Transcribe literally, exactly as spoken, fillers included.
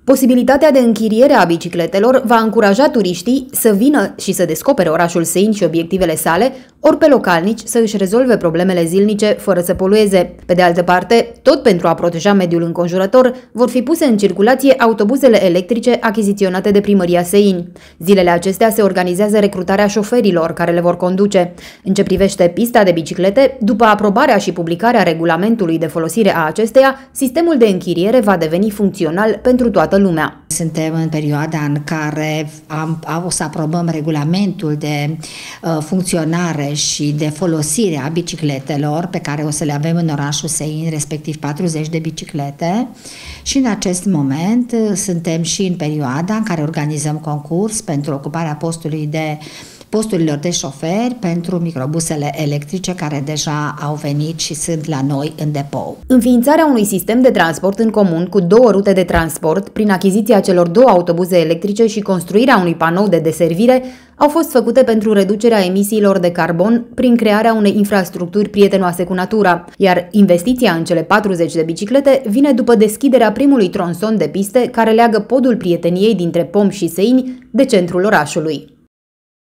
Posibilitatea de închiriere a bicicletelor va încuraja turiștii să vină și să descopere orașul Sein și obiectivele sale, ori pe localnici să își rezolve problemele zilnice fără să polueze. Pe de altă parte, tot pentru a proteja mediul înconjurător, vor fi puse în circulație autobuzele electrice achiziționate de primăria Sein. Zilele acestea se organizează recrutarea șoferilor care le vor conduce. În ce privește pista de biciclete, după aprobarea și publicarea regulamentului de folosire a acesteia, sistemul de închiriere va deveni funcțional pentru toată lumea. Suntem în perioada în care am, am, o să aprobăm regulamentul de uh, funcționare și de folosire a bicicletelor pe care o să le avem în orașul Sein, respectiv patruzeci de biciclete, și în acest moment uh, suntem și în perioada în care organizăm concurs pentru ocuparea postului de posturilor de șoferi pentru microbusele electrice care deja au venit și sunt la noi în depou. Înființarea unui sistem de transport în comun cu două rute de transport prin achiziția celor două autobuze electrice și construirea unui panou de deservire au fost făcute pentru reducerea emisiilor de carbon prin crearea unei infrastructuri prietenoase cu natura, iar investiția în cele patruzeci de biciclete vine după deschiderea primului tronson de piste care leagă podul prieteniei dintre Pom și Sein de centrul orașului.